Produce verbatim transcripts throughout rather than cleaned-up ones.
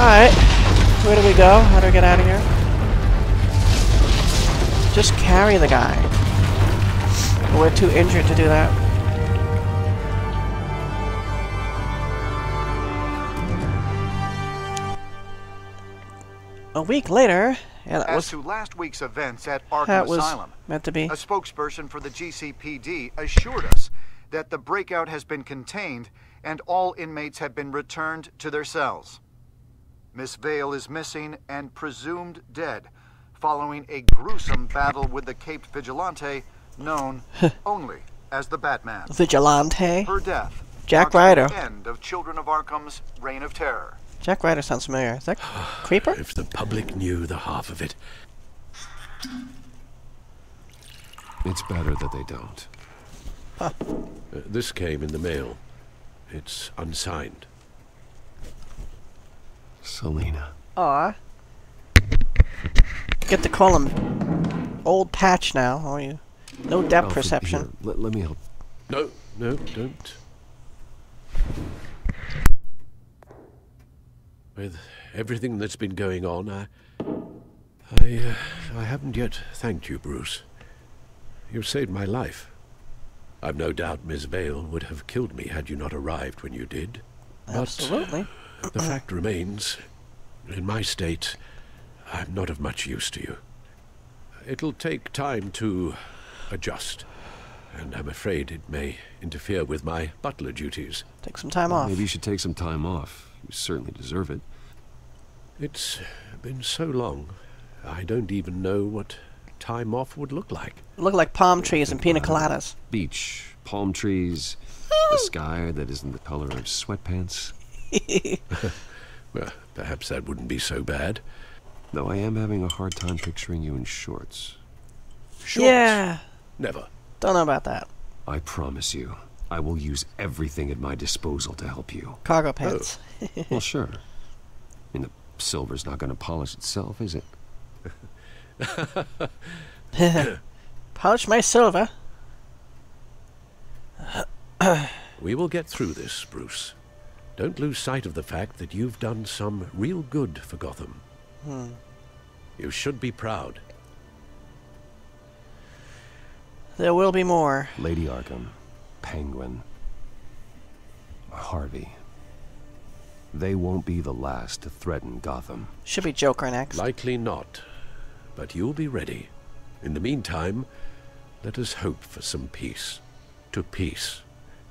Alright. Where do we go? How do we get out of here? Just carry the guy. We're too injured to do that. A week later, yeah, that As was to last week's events at Arkham that was Asylum, meant to be. a spokesperson for the G C P D assured us that the breakout has been contained and all inmates have been returned to their cells. Miss Vale is missing and presumed dead, following a gruesome battle with the caped vigilante known only as the Batman. Vigilante? Her death Jack marks Ryder. the end of Children of Arkham's reign of terror. Jack Ryder sounds familiar. Is that Creeper? If the public knew the half of it. It's better that they don't. Huh. Uh, this came in the mail. It's unsigned. Selena. Aw. Get to call him Old Patch now, are you? No depth Alfred, perception. here, let, let me help. No, no, don't. With everything that's been going on, I... I, uh, I haven't yet thanked you, Bruce. You've saved my life. I've no doubt Miss Vale would have killed me had you not arrived when you did. Absolutely. But the fact remains, in my state, I'm not of much use to you. It'll take time to adjust, and I'm afraid it may interfere with my butler duties. Take some time Well, off. maybe you should take some time off. You certainly deserve it. It's been so long, I don't even know what time off would look like. Look like palm trees and pina coladas. Beach, palm trees, the sky that isn't the color of sweatpants. Well, perhaps that wouldn't be so bad. Though I am having a hard time picturing you in shorts. Shorts? Yeah. Never. Don't know about that. I promise you, I will use everything at my disposal to help you. Cargo pants. Well, sure. I mean, the silver's not going to polish itself, is it? Polish my silver. We will get through this, Bruce. Don't lose sight of the fact that you've done some real good for Gotham. Hmm. You should be proud. There will be more. Lady Arkham, Penguin, Harvey. They won't be the last to threaten Gotham. Should be Joker next. Likely not. But you'll be ready. In the meantime, let us hope for some peace. To peace.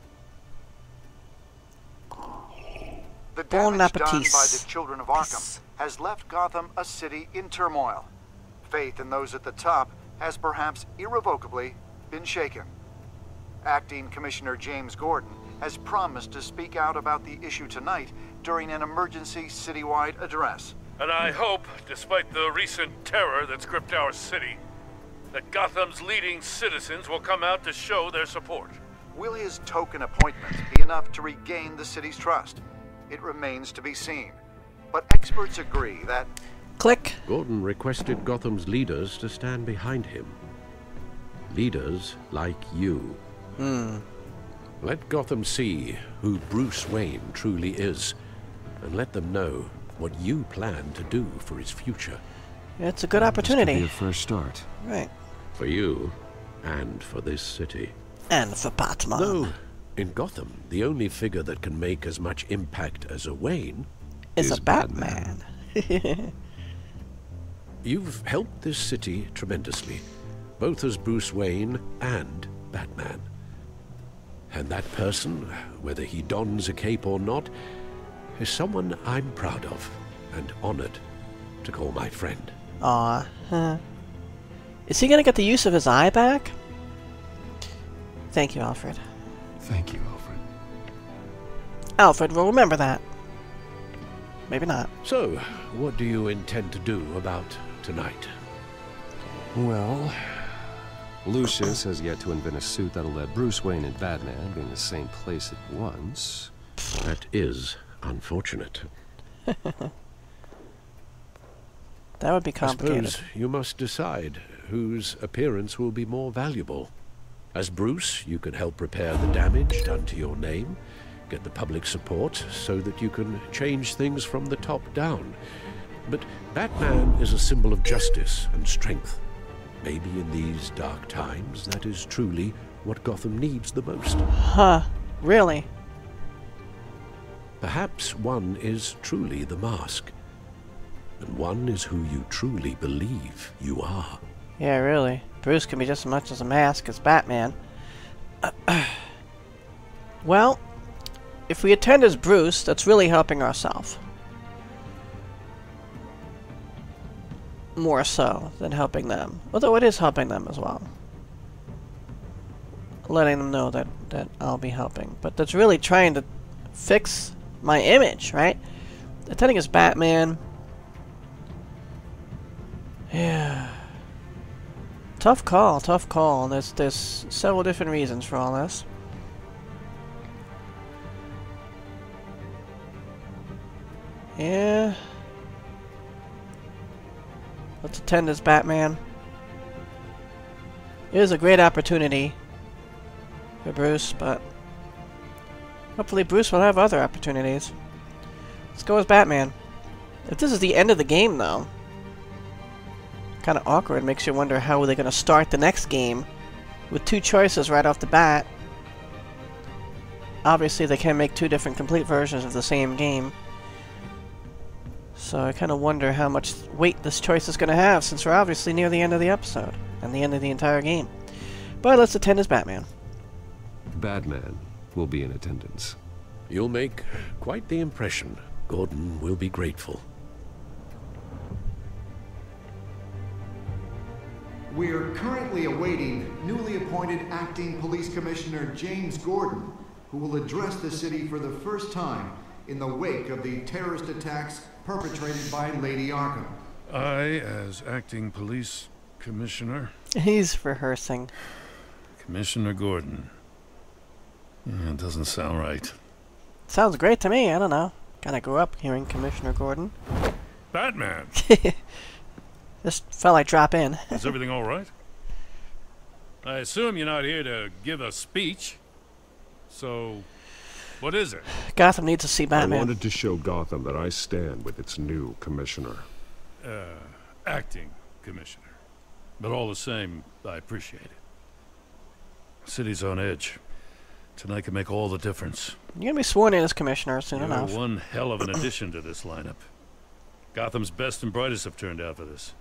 The Bon damage done by appetit. the Children of Arkham has left Gotham a city in turmoil. Faith in those at the top has perhaps irrevocably been shaken. Acting Commissioner James Gordon has promised to speak out about the issue tonight during an emergency citywide address. And I hope, despite the recent terror that's gripped our city, that Gotham's leading citizens will come out to show their support. Will his token appointment be enough to regain the city's trust? It remains to be seen. But experts agree that... Click. Gordon requested Gotham's leaders to stand behind him. Leaders like you. Hmm. Let Gotham see who Bruce Wayne truly is, and let them know what you plan to do for his future. It's a good This opportunity. could be a fresh start. Right. For you, and for this city. And for Batman. Though, in Gotham, the only figure that can make as much impact as a Wayne Is is a Batman. You've helped this city tremendously, both as Bruce Wayne and Batman. And that person, whether he dons a cape or not, is someone I'm proud of and honored to call my friend. Aw. Huh. Is he gonna get the use of his eye back? Thank you, Alfred. Thank you, Alfred. Alfred will remember that. Maybe not. So, what do you intend to do about tonight? Well, Lucius has yet to invent a suit that'll let Bruce Wayne and Batman be in the same place at once. That is unfortunate. That would be I complicated. suppose you must decide whose appearance will be more valuable. As Bruce, you can help repair the damage done to your name. get the public support so that you can change things from the top down. But Batman is a symbol of justice and strength. Maybe in these dark times, that is truly what Gotham needs the most. Huh. Really? Perhaps one is truly the mask, and one is who you truly believe you are. Yeah, really. Bruce can be just as much as a mask as Batman. Well, if we attend as Bruce, that's really helping ourselves. More so than helping them. Although it is helping them as well. Letting them know that, that I'll be helping. But that's really trying to fix my image, right? Attending as Batman. Yeah. Tough call, tough call. There's, there's several different reasons for all this. Yeah. Let's attend as Batman. It is a great opportunity for Bruce, but hopefully Bruce will have other opportunities. Let's go as Batman. If this is the end of the game, though, kind of awkward. Makes you wonder how they're going to start the next game with two choices right off the bat. Obviously, they can make two different complete versions of the same game. So I kind of wonder how much weight this choice is going to have, since we're obviously near the end of the episode and the end of the entire game. But let's attend as Batman. Batman will be in attendance. You'll make quite the impression. Gordon will be grateful. We are currently awaiting newly appointed Acting Police Commissioner James Gordon, who will address the city for the first time in the wake of the terrorist attacks perpetrated by Lady Arkham. I, as Acting Police Commissioner... He's rehearsing. Commissioner Gordon. Yeah, it doesn't sound right. Sounds great to me, I don't know. Kinda grew up hearing Commissioner Gordon. Batman! Just felt like drop in. Is everything all right? I assume you're not here to give a speech. So, what is it? Gotham needs to see Batman. I wanted to show Gotham that I stand with its new commissioner. Uh, acting commissioner. But all the same, I appreciate it. City's on edge. Tonight can make all the difference. You're gonna be sworn in as commissioner soon You're enough. one hell of an addition to this lineup. Gotham's best and brightest have turned out for this.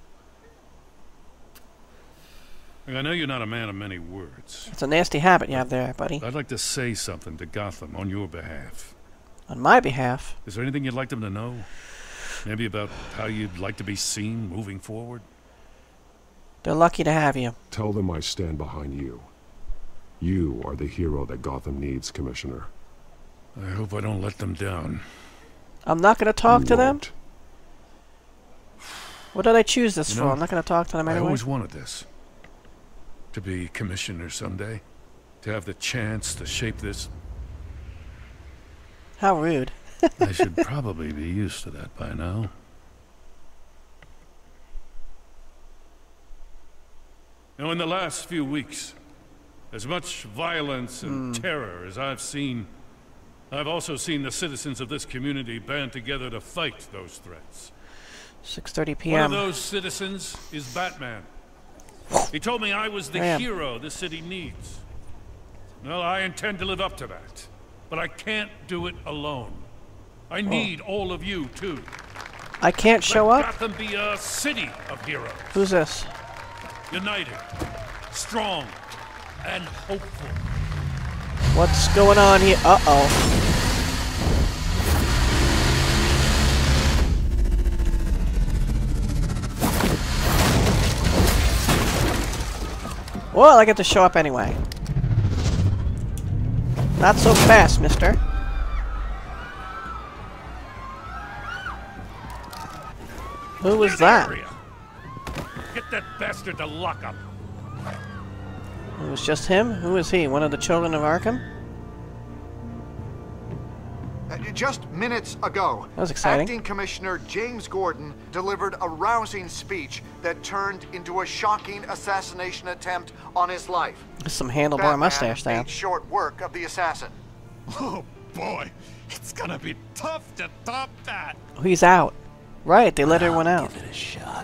I know you're not a man of many words. It's a nasty habit you have there, buddy. I'd like to say something to Gotham on your behalf. On my behalf? Is there anything you'd like them to know? Maybe about how you'd like to be seen moving forward? They're lucky to have you. Tell them I stand behind you. You are the hero that Gotham needs, Commissioner. I hope I don't let them down. I'm not gonna talk You to them? won't. What did I choose this You for? know, I'm not gonna talk to them I anyway. always wanted this. To be commissioner someday. To have the chance to shape this. How rude. I should probably be used to that by now. Now, in the last few weeks, as much violence and Mm. terror as I've seen, I've also seen the citizens of this community band together to fight those threats. six thirty p One of m those citizens is Batman. He told me I was the Damn. hero the city needs. Well, I intend to live up to that. But I can't do it alone. I need all of you, too. I can't show Let up? Gotham be a city of heroes. Who's this? United, strong, and hopeful. What's going on here? Uh-oh. Well, I get to show up anyway. Not so fast, mister. Who was Clear the that? area. Get that bastard to lock up. It was just him? Who is he? One of the children of Arkham? Uh, Just minutes ago, That was exciting. Acting Commissioner James Gordon delivered a rousing speech that turned into a shocking assassination attempt on his life. Just some handlebar Batman mustache there. made short work of the assassin. Oh, boy, it's gonna be tough to top that. Oh, he's out. Right, they let everyone out. Give it a shot.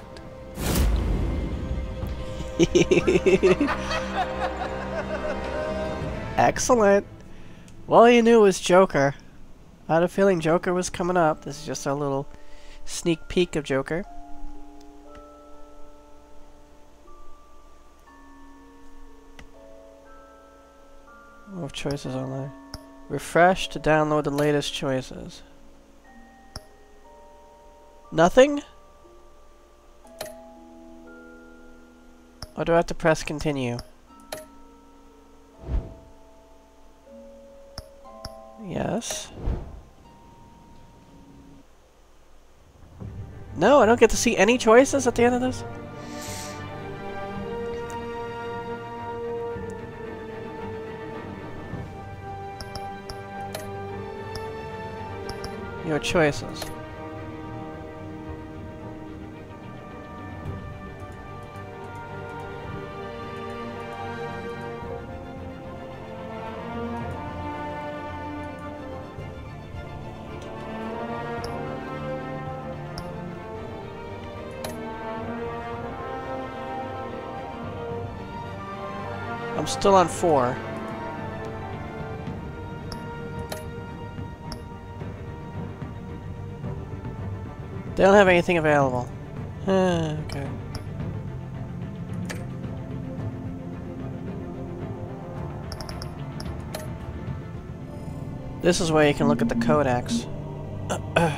Excellent. Well, you knew it was Joker. I had a feeling Joker was coming up. This is just a little sneak peek of Joker. More choices online. Refresh to download the latest choices. Nothing? Or do I have to press continue? Yes. No, I don't get to see any choices at the end of this? Your choices. I'm still on four. They don't have anything available. Uh, okay. This is where you can look at the codex. Uh, uh.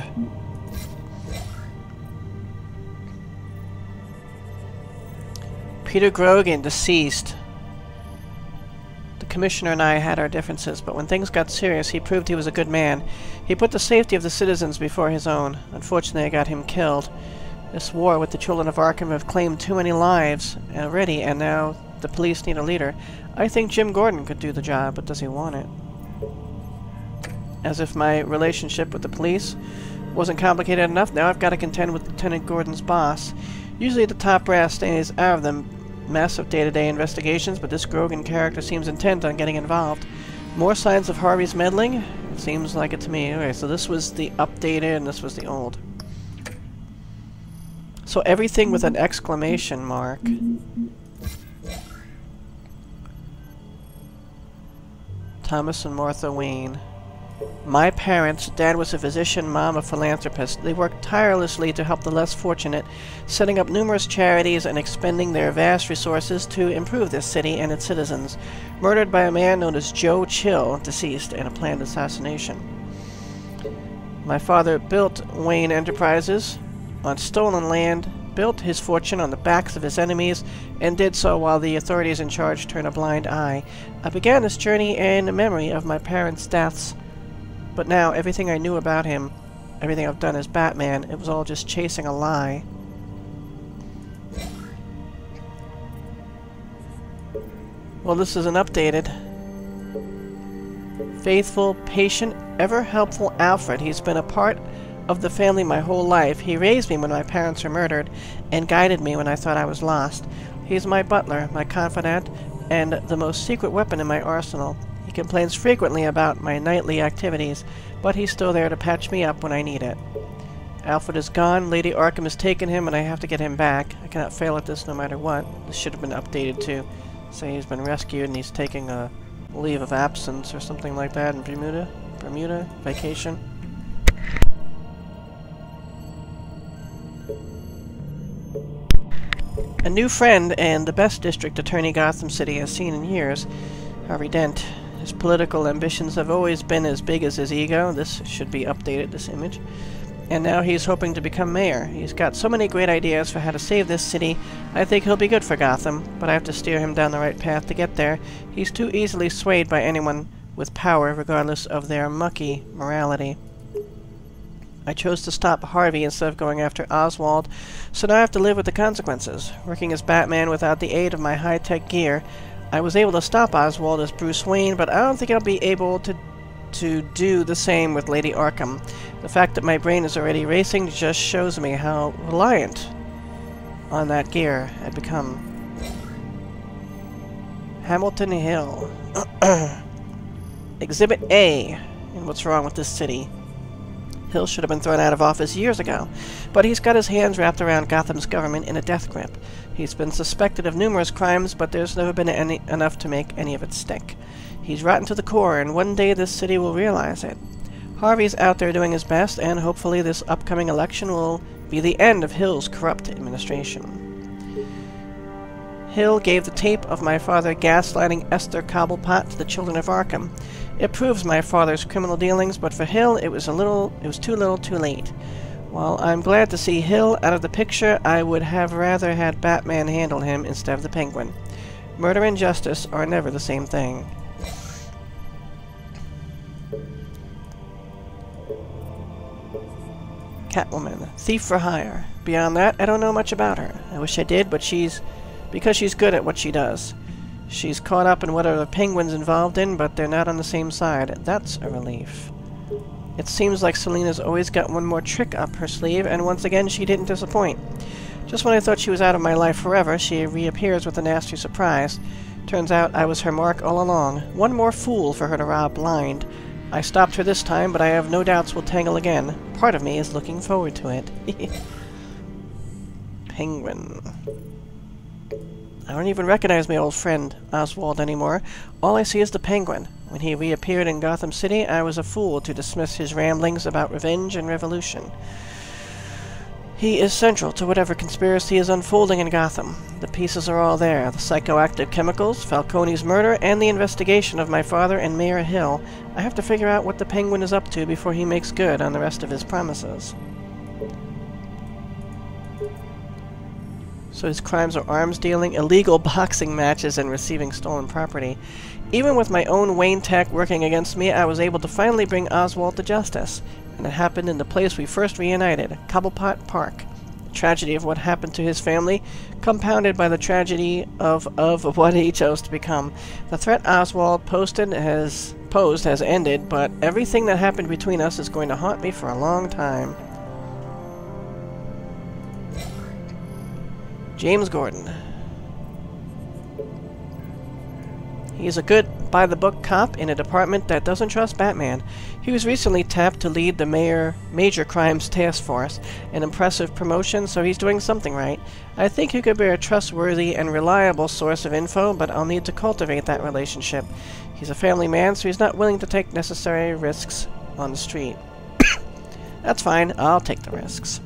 Peter Grogan, deceased. The Commissioner and I had our differences, but when things got serious, he proved he was a good man. He put the safety of the citizens before his own. Unfortunately, I got him killed. This war with the children of Arkham have claimed too many lives already, and now the police need a leader. I think Jim Gordon could do the job, but does he want it? As if my relationship with the police wasn't complicated enough, now I've got to contend with Lieutenant Gordon's boss. Usually the top brass stays out of the massive day-to-day investigations, but this Grogan character seems intent on getting involved. More signs of Harvey's meddling? It seems like it to me. Okay, so this was the updated and this was the old. So everything with an exclamation mark. Thomas and Martha Wayne. My parents, Dad was a physician, Mom a philanthropist. They worked tirelessly to help the less fortunate, setting up numerous charities and expending their vast resources to improve this city and its citizens. Murdered by a man known as Joe Chill, deceased in a planned assassination. My father built Wayne Enterprises on stolen land, built his fortune on the backs of his enemies, and did so while the authorities in charge turned a blind eye. I began this journey in memory of my parents' deaths. But now, everything I knew about him, everything I've done as Batman, it was all just chasing a lie. Well, this is an updated. Faithful, patient, ever-helpful Alfred. He's been a part of the family my whole life. He raised me when my parents were murdered, and guided me when I thought I was lost. He's my butler, my confidant, and the most secret weapon in my arsenal. He complains frequently about my nightly activities, but he's still there to patch me up when I need it. Alfred is gone, Lady Arkham has taken him, and I have to get him back. I cannot fail at this no matter what. This should have been updated to say he's been rescued and he's taking a leave of absence or something like that in Bermuda. Bermuda? Vacation? A new friend and the best district attorney Gotham City has seen in years, Harvey Dent. His political ambitions have always been as big as his ego. This should be updated, this image. And now he's hoping to become mayor. He's got so many great ideas for how to save this city. I think he'll be good for Gotham, but I have to steer him down the right path to get there. He's too easily swayed by anyone with power, regardless of their mucky morality. I chose to stop Harvey instead of going after Oswald, so now I have to live with the consequences. Working as Batman without the aid of my high-tech gear, I was able to stop Oswald as Bruce Wayne, but I don't think I'll be able to to do the same with Lady Arkham. The fact that my brain is already racing just shows me how reliant on that gear I've become. Hamilton Hill. Exhibit A. and what's wrong with this city. Hill should have been thrown out of office years ago, but he's got his hands wrapped around Gotham's government in a death grip. He's been suspected of numerous crimes, but there's never been any, enough to make any of it stick. He's rotten to the core, and one day this city will realize it. Harvey's out there doing his best, and hopefully this upcoming election will be the end of Hill's corrupt administration. Hill gave the tape of my father gaslighting Esther Cobblepot to the children of Arkham. It proves my father's criminal dealings, but for Hill it was a little it was too little too late. While I'm glad to see Hill out of the picture, I would have rather had Batman handle him instead of the Penguin. Murder and justice are never the same thing. Catwoman, thief for hire. Beyond that, I don't know much about her. I wish I did, but she's... because she's good at what she does. She's caught up in whatever the Penguin's involved in, but they're not on the same side. That's a relief. It seems like Selina's always got one more trick up her sleeve, and once again she didn't disappoint. Just when I thought she was out of my life forever, she reappears with a nasty surprise. Turns out I was her mark all along. One more fool for her to rob blind. I stopped her this time, but I have no doubts we'll tangle again. Part of me is looking forward to it. Penguin. I don't even recognize my old friend, Oswald, anymore. All I see is the Penguin. When he reappeared in Gotham City, I was a fool to dismiss his ramblings about revenge and revolution. He is central to whatever conspiracy is unfolding in Gotham. The pieces are all there. The psychoactive chemicals, Falcone's murder, and the investigation of my father and Mayor Hill. I have to figure out what the Penguin is up to before he makes good on the rest of his promises. So his crimes are arms dealing, illegal boxing matches, and receiving stolen property. Even with my own Wayne Tech working against me, I was able to finally bring Oswald to justice. And it happened in the place we first reunited, Cobblepot Park. The tragedy of what happened to his family, compounded by the tragedy of, of what he chose to become. The threat Oswald posted has, posed has ended, but everything that happened between us is going to haunt me for a long time. James Gordon. He's a good, by-the-book cop in a department that doesn't trust Batman. He was recently tapped to lead the mayor, Major Crimes Task Force, an impressive promotion, so he's doing something right. I think he could be a trustworthy and reliable source of info, but I'll need to cultivate that relationship. He's a family man, so he's not willing to take necessary risks on the street. That's fine, I'll take the risks.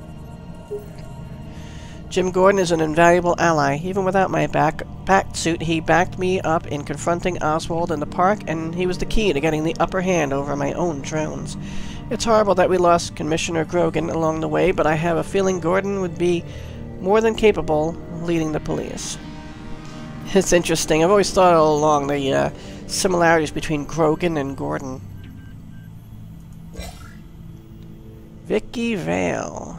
Jim Gordon is an invaluable ally. Even without my back back suit, he backed me up in confronting Oswald in the park, and he was the key to getting the upper hand over my own drones. It's horrible that we lost Commissioner Grogan along the way, but I have a feeling Gordon would be more than capable of leading the police. It's interesting. I've always thought all along the uh, similarities between Grogan and Gordon. Vicky Vale.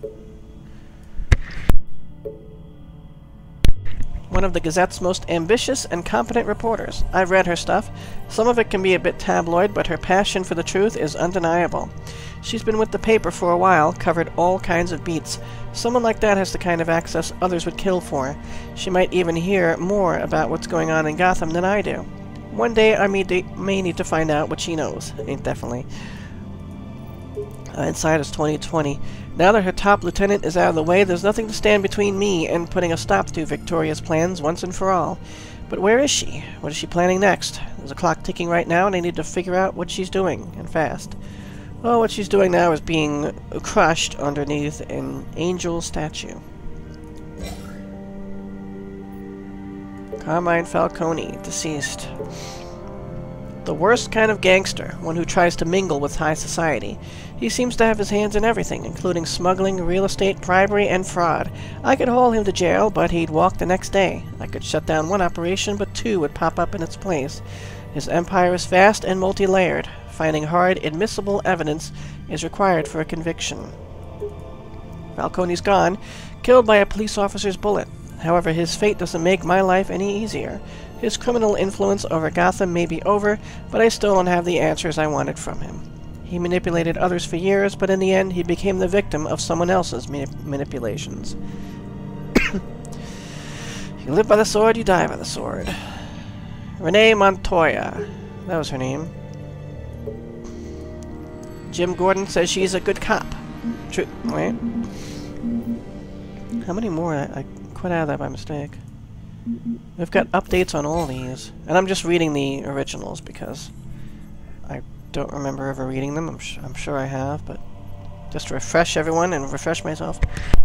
One of the Gazette's most ambitious and competent reporters. I've read her stuff. Some of it can be a bit tabloid, but her passion for the truth is undeniable. She's been with the paper for a while, covered all kinds of beats. Someone like that has the kind of access others would kill for. She might even hear more about what's going on in Gotham than I do. One day I may, may need to find out what she knows. I mean, definitely. Hindsight is twenty twenty. Now that her top lieutenant is out of the way, there's nothing to stand between me and putting a stop to Victoria's plans once and for all. But where is she? What is she planning next? There's a clock ticking right now, and I need to figure out what she's doing, and fast. Well, what she's doing now is being crushed underneath an angel statue. Carmine Falcone, deceased. The worst kind of gangster, one who tries to mingle with high society. He seems to have his hands in everything, including smuggling, real estate, bribery, and fraud. I could haul him to jail, but he'd walk the next day. I could shut down one operation, but two would pop up in its place. His empire is vast and multi-layered. Finding hard, admissible evidence is required for a conviction. Falcone's gone, killed by a police officer's bullet. However, his fate doesn't make my life any easier. His criminal influence over Gotham may be over, but I still don't have the answers I wanted from him. He manipulated others for years, but in the end he became the victim of someone else's manip manipulations. You live by the sword, you die by the sword. Renee Montoya. That was her name. Jim Gordon says she's a good cop. True. Wait. How many more? I, I quit out of that by mistake. We've got updates on all these. And I'm just reading the originals because I don't remember ever reading them. I'm, sh I'm sure I have, but just to refresh everyone and refresh myself.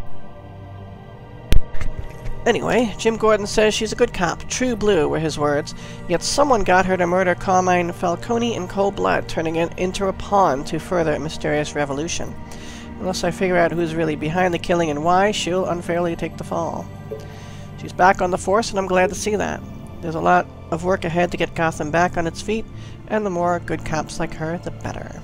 Anyway, Jim Gordon says she's a good cop. True blue were his words. Yet someone got her to murder Carmine Falcone in cold blood, turning it into a pawn to further a mysterious revolution. Unless I figure out who's really behind the killing and why, she'll unfairly take the fall. She's back on the force, and I'm glad to see that. There's a lot of work ahead to get Gotham back on its feet, and the more good cops like her, the better.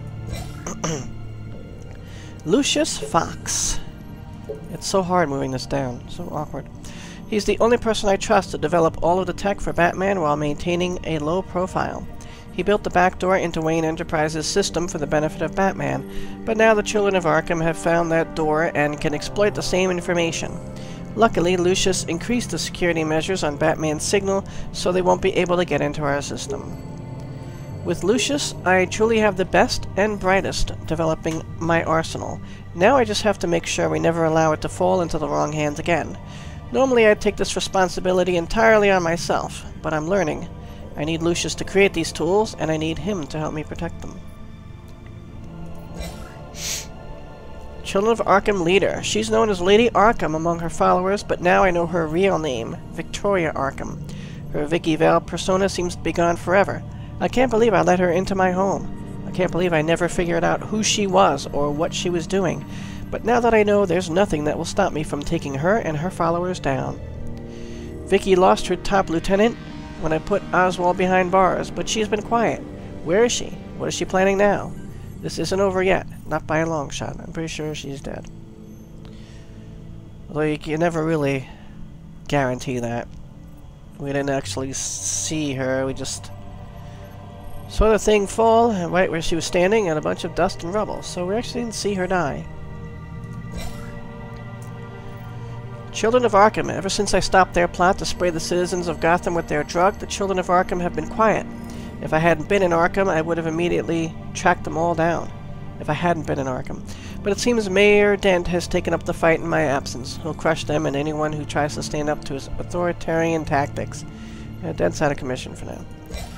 Lucius Fox. It's so hard moving this down. So awkward. He's the only person I trust to develop all of the tech for Batman while maintaining a low profile. He built the backdoor into Wayne Enterprises' system for the benefit of Batman, but now the children of Arkham have found that door and can exploit the same information. Luckily, Lucius increased the security measures on Batman's signal, so they won't be able to get into our system. With Lucius, I truly have the best and brightest developing my arsenal. Now I just have to make sure we never allow it to fall into the wrong hands again. Normally I'd take this responsibility entirely on myself, but I'm learning. I need Lucius to create these tools, and I need him to help me protect them. Children of Arkham leader. She's known as Lady Arkham among her followers, but now I know her real name, Victoria Arkham. Her Vicky Vale persona seems to be gone forever. I can't believe I let her into my home. I can't believe I never figured out who she was or what she was doing. But now that I know, there's nothing that will stop me from taking her and her followers down. Vicky lost her top lieutenant when I put Oswald behind bars, but she's been quiet. Where is she? What is she planning now? This isn't over yet. Not by a long shot. I'm pretty sure she's dead. Although you can never really guarantee that. We didn't actually see her. We just saw the thing fall right where she was standing and a bunch of dust and rubble. So we actually didn't see her die. Children of Arkham. Ever since I stopped their plot to spray the citizens of Gotham with their drug, the Children of Arkham have been quiet. If I hadn't been in Arkham, I would have immediately tracked them all down. If I hadn't been in Arkham. But it seems Mayor Dent has taken up the fight in my absence. He'll crush them and anyone who tries to stand up to his authoritarian tactics. Uh, Dent's out of commission for now.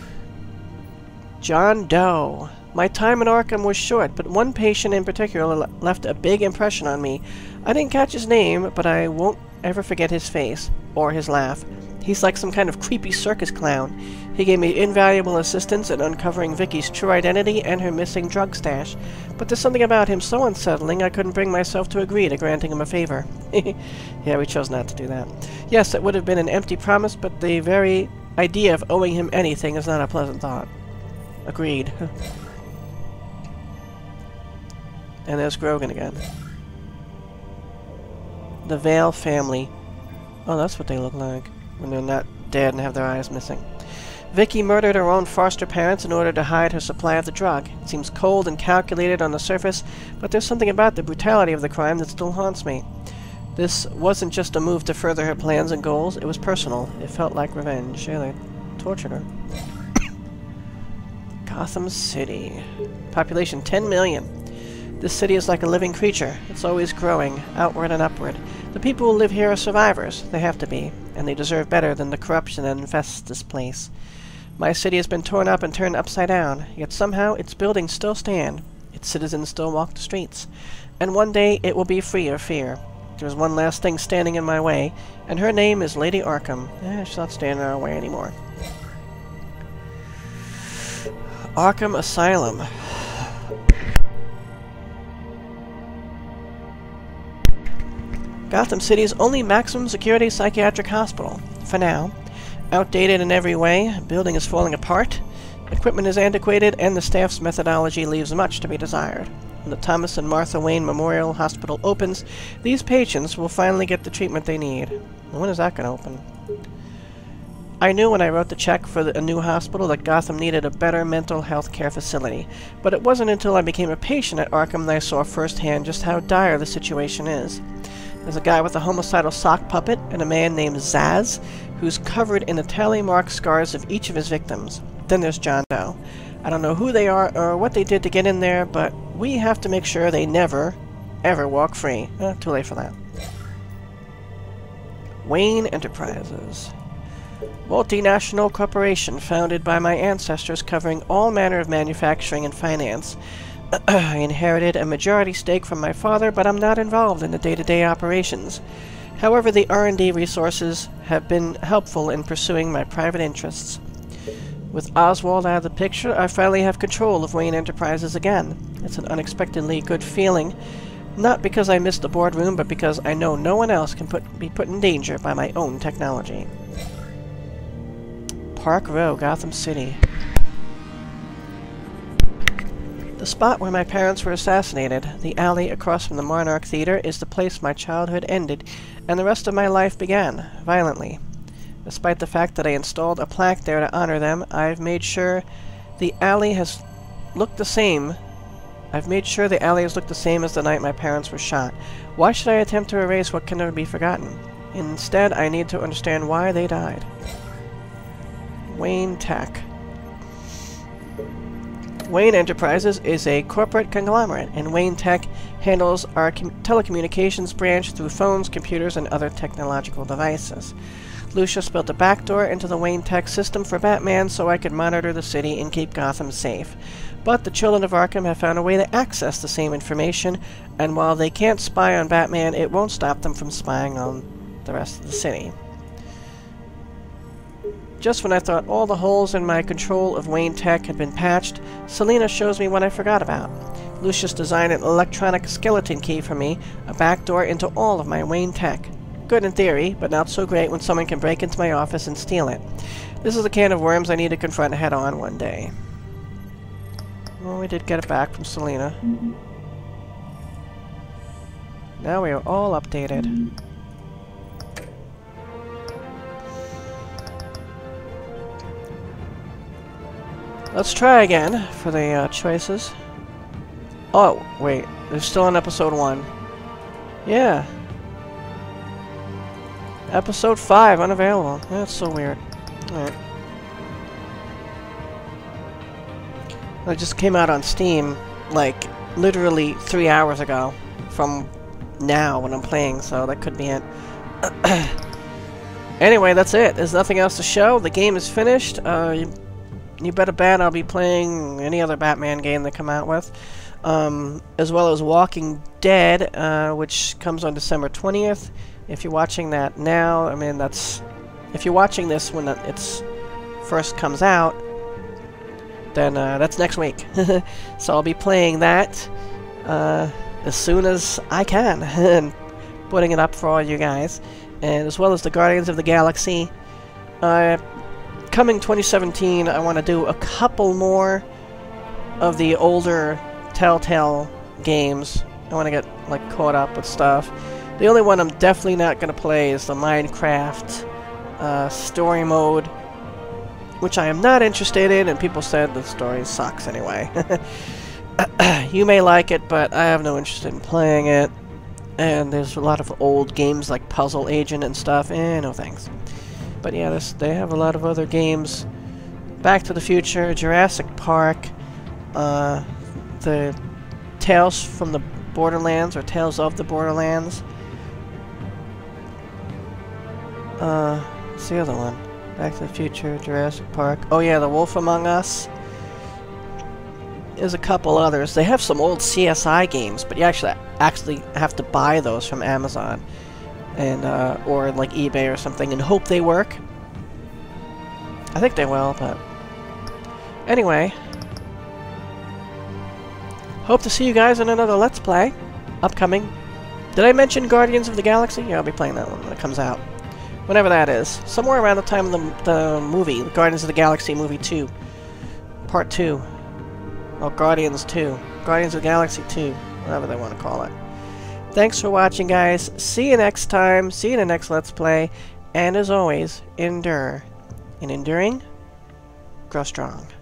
John Doe. My time in Arkham was short, but one patient in particular le left a big impression on me. I didn't catch his name, but I won't ever forget his face, or his laugh. He's like some kind of creepy circus clown. He gave me invaluable assistance in uncovering Vicky's true identity and her missing drug stash. But there's something about him so unsettling I couldn't bring myself to agree to granting him a favor. Yeah, we chose not to do that. Yes, it would have been an empty promise, but the very idea of owing him anything is not a pleasant thought. Agreed. And there's Grogan again. The Vale family. Oh, that's what they look like when they're not dead and have their eyes missing. Vicky murdered her own foster parents in order to hide her supply of the drug. It seems cold and calculated on the surface, but there's something about the brutality of the crime that still haunts me. This wasn't just a move to further her plans and goals, it was personal. It felt like revenge. Yeah, they tortured her. Gotham City. Population ten million. This city is like a living creature. It's always growing, outward and upward. The people who live here are survivors. They have to be, and they deserve better than the corruption that infests this place. My city has been torn up and turned upside down, yet somehow its buildings still stand. Its citizens still walk the streets. And one day it will be free of fear. There's one last thing standing in my way, and her name is Lady Arkham. Eh, she's not standing in our way anymore. Arkham Asylum. Gotham City's only maximum security psychiatric hospital. For now. Outdated in every way, building is falling apart, equipment is antiquated, and the staff's methodology leaves much to be desired. When the Thomas and Martha Wayne Memorial Hospital opens, these patients will finally get the treatment they need. When is that going to open? I knew when I wrote the check for the, a new hospital that Gotham needed a better mental health care facility, but it wasn't until I became a patient at Arkham that I saw firsthand just how dire the situation is. There's a guy with a homicidal sock puppet and a man named Zaz, who's covered in the tally mark scars of each of his victims. Then there's John Doe. I don't know who they are or what they did to get in there, but we have to make sure they never, ever walk free. Eh, too late for that. Wayne Enterprises. Multinational corporation founded by my ancestors covering all manner of manufacturing and finance. I inherited a majority stake from my father, but I'm not involved in the day-to-day operations. However, the R and D resources have been helpful in pursuing my private interests. With Oswald out of the picture, I finally have control of Wayne Enterprises again. It's an unexpectedly good feeling, not because I missed the boardroom, but because I know no one else can put, be put in danger by my own technology. Park Row, Gotham City. The spot where my parents were assassinated, the alley across from the Monarch Theater, is the place my childhood ended, and the rest of my life began, violently. Despite the fact that I installed a plaque there to honor them, I've made sure the alley has looked the same. I've made sure the alley has looked the same as the night my parents were shot. Why should I attempt to erase what can never be forgotten? Instead, I need to understand why they died. Wayne Tech. Wayne Enterprises is a corporate conglomerate, and Wayne Tech handles our telecommunications branch through phones, computers, and other technological devices. Lucius built a backdoor into the Wayne Tech system for Batman so I could monitor the city and keep Gotham safe. But the children of Arkham have found a way to access the same information, and while they can't spy on Batman, it won't stop them from spying on the rest of the city. Just when I thought all the holes in my control of Wayne Tech had been patched, Selina shows me what I forgot about. Lucius designed an electronic skeleton key for me, a backdoor into all of my Wayne Tech. Good in theory, but not so great when someone can break into my office and steal it. This is a can of worms I need to confront head-on one day. Well, we did get it back from Selina. Now we are all updated. Let's try again for the uh, choices. Oh, wait. They're still on episode one. Yeah. Episode five, unavailable. That's so weird. Alright. It just came out on Steam, like, literally three hours ago. From now, when I'm playing, so that could be it. Anyway, that's it. There's nothing else to show. The game is finished. Uh... You You better bet I'll be playing any other Batman game they come out with. Um, as well as Walking Dead, uh, which comes on December twentieth. If you're watching that now, I mean, that's... If you're watching this when it's first comes out, then uh, that's next week. So I'll be playing that uh, as soon as I can, and putting it up for all you guys. And as well as the Guardians of the Galaxy. Uh... Coming twenty seventeen, I want to do a couple more of the older Telltale games. I want to get, like, caught up with stuff. The only one I'm definitely not going to play is the Minecraft uh, story mode, which I am not interested in, and people said the story sucks anyway. You may like it, but I have no interest in playing it. And there's a lot of old games like Puzzle Agent and stuff. Eh, no thanks. But yeah, this, they have a lot of other games. Back to the Future, Jurassic Park, uh, the Tales from the Borderlands, or Tales of the Borderlands. Uh, what's the other one? Back to the Future, Jurassic Park. Oh yeah, The Wolf Among Us. There's a couple others. They have some old C S I games, but you actually actually have to buy those from Amazon. And, uh, or like eBay or something, and hope they work. I think they will, but... Anyway. Hope to see you guys in another Let's Play. Upcoming. Did I mention Guardians of the Galaxy? Yeah, I'll be playing that one when it comes out. Whenever that is. Somewhere around the time of the, the movie, the Guardians of the Galaxy Movie two. Part two. Or Guardians two. Guardians of the Galaxy two. Whatever they want to call it. Thanks for watching, guys. See you next time. See you in the next Let's Play. And as always, endure. In enduring, grow strong.